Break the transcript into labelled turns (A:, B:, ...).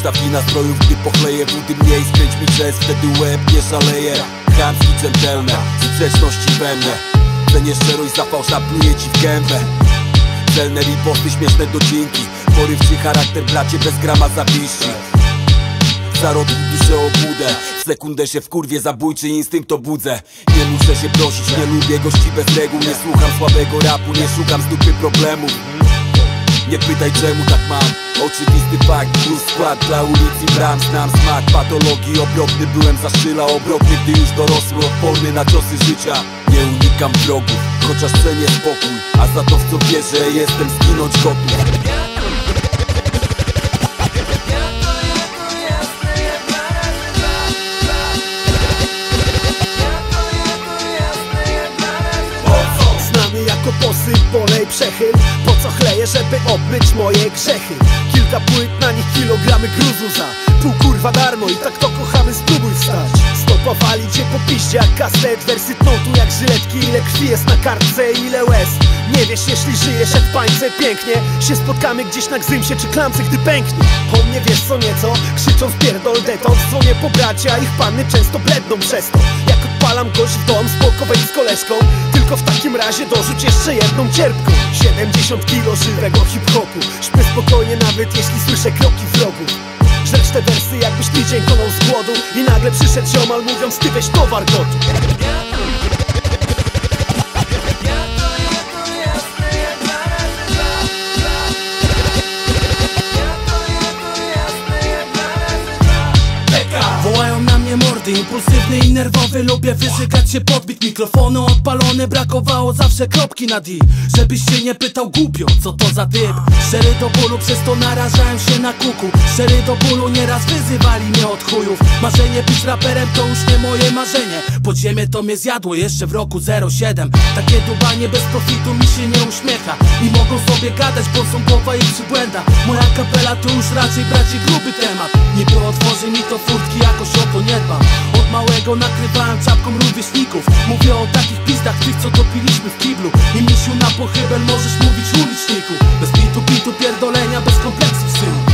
A: Ustawki nastrojów, gdy pochleję wody mniej. Skręć mi czas, wtedy łeb nie szaleje. Chamski dżentelmen, sprzeczności we mnie. Cenię szczerość, za fałsz napluje ci w gębę. Celne riposty, śmieszne docinki. Porywczy charakter, bracie, bez grama zawiści. Zarodki duszę obudę. W sekundę się wkurwie, zabójczy instynkt obudzę. Nie muszę się prosić, nie lubię gości bez reguł. Nie słucham słabego rapu, nie szukam z dupy problemów. Nie pytaj czemu tak mam. Oczywisty fakt, plus skład dla ulic i bram. Znam smak patologii, obrotny byłem za szyla. Obrotny, gdy już dorosły, odporny na ciosy życia. Nie unikam wrogów, chociaż cenię spokój. A za to w co wierzę, jestem zginąć gotów.
B: Jako posyp, polej, przechyl. Po co chleję, żeby obmyć moje grzechy? Kilka płyt, na nich kilogramy gruzu za pół kurwa darmo i tak to kochamy, spróbuj wstać. Stopowali cię po piździe jak kastet. Wersy tną tu jak żyletki. Ile krwi jest na kartce, ile łez. Nie wiesz, jeśli żyjesz jak w bańce. Pięknie się spotkamy gdzieś na Gzymsie czy Klamce, gdy pęknie. O mnie wiesz co nieco, krzyczą pierdol deton. Dzwonię po bracia, ich panny często bledną przez to. Jak odpalam gość w dom, spoko wejdź z koleżką. Tylko w takim razie dorzuć jeszcze jedną cierpką. 70 kilo żywego hip-hopu. Śpię spokojnie nawet jeśli słyszę kroki wrogów. Żrecz te wersy jakbyś tydzień konął z głodu. I nagle przyszedł ziomal mówiąc ty weź towar gotów.
C: Wołają na mnie mordy, impulsywny i nerwowy. Lubię wyżygać się, podbić mikrofony odpalone. Brakowało zawsze kropki na D. Żebyś się nie pytał głupio, co to za typ. Szczery do bólu, przez to narażałem się na kuku. Szczery do bólu, nieraz wyzywali mnie od chujów. Marzenie być raperem to już nie moje marzenie. Podziemie to mnie zjadło jeszcze w roku 07. Takie dubanie bez profitu mi się nie uśmiecha. I mogą sobie gadać, bo są głowa i przybłęda. Moja kapela to już raczej bracie gruby temat. Niby otworzy mi to furtki, jakoś o to nie dbam. Od małego nakrywałem czapką rówieśników. Mówię o takich pizdach, tych co topiliśmy w kiblu. I misiu na pochybel możesz mówić uliczniku. Bez pitu pierdolenia, bez kompleksów synu.